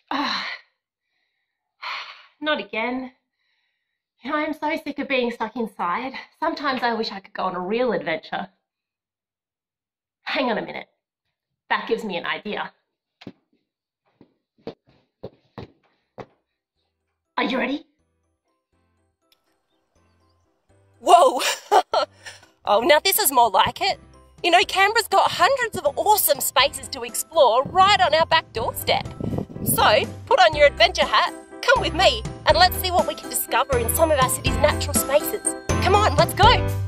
Not again. You know, I'm so sick of being stuck inside. Sometimes I wish I could go on a real adventure. Hang on a minute. That gives me an idea. Are you ready? Whoa! Oh, now this is more like it. You know, Canberra's got hundreds of awesome spaces to explore right on our back doorstep. So, put on your adventure hat, come with me, and let's see what we can discover in some of our city's natural spaces. Come on, let's go!